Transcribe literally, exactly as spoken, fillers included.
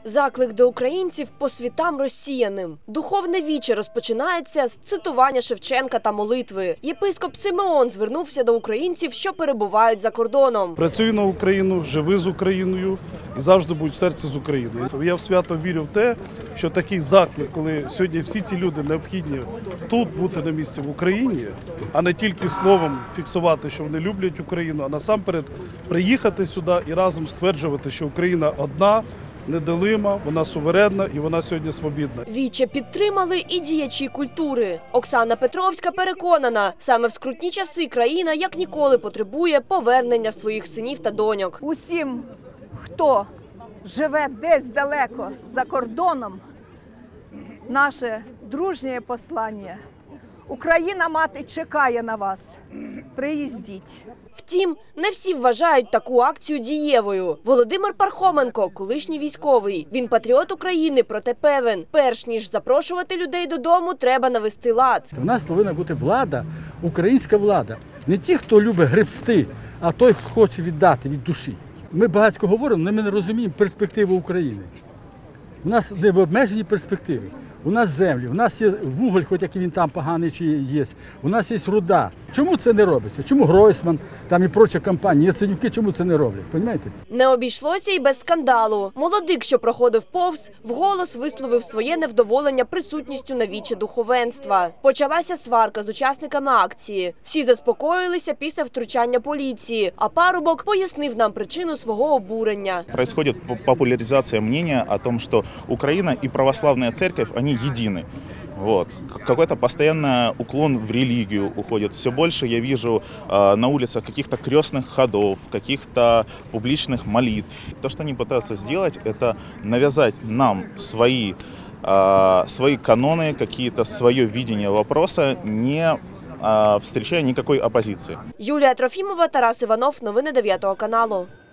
Заклик до українців по світам росіяним. Духовне віче розпочинається з цитування Шевченка та молитви. Єпископ Симеон звернувся до українців, що перебувають за кордоном. Працюй на Україну, живи з Україною і завжди будь в серці з Україною. Я в свято вірю в те, що такий заклик, коли сьогодні всі ті люди необхідні тут бути на місці в Україні, а не тільки словом фіксувати, що вони люблять Україну, а насамперед приїхати сюди і разом стверджувати, що Україна одна, неделима, вона суверенна і вона сьогодні свобідна. Віче підтримали і діячі культури. Оксана Петровська переконана, саме в скрутні часи країна як ніколи потребує повернення своїх синів та доньок. Усім, хто живе десь далеко за кордоном, наше дружнє послання. Україна, мати, чекає на вас. Приїздіть. Втім, не всі вважають таку акцію дієвою. Володимир Пархоменко – колишній військовий. Він патріот України, проте певен, перш ніж запрошувати людей додому, треба навести лад. У нас повинна бути влада, українська влада. Не ті, хто любить гребсти, а той, хто хоче віддати від душі. Ми багатько говоримо, але ми не розуміємо перспективу України. У нас не в обмежені перспективи. У нас землі, у нас є вуголь, хоч який він там поганий чи є, у нас є руда. Чому це не робиться? Чому Гройсман там і прочі компанії, Яценюки, чому це не роблять? Понімаєте? Не обійшлося і без скандалу. Молодик, що проходив повз, вголос висловив своє невдоволення присутністю на віче духовенства. Почалася сварка з учасниками акції. Всі заспокоїлися після втручання поліції, а парубок пояснив нам причину свого обурення. Происходит популяризация мнения о том, что Украина и православная церковь, они едины. Вот. Какой-то постоянный уклон в религию уходит. Все больше я вижу э, на улицах каких-то крестных ходов, каких-то публичных молитв. То, что они пытаются сделать, это навязать нам свои, э, свои каноны, какие-то свое видение вопроса, не э, встречая никакой оппозиции. Юлія Трофімова, Тарас Іванов. Новини дев'ятого каналу.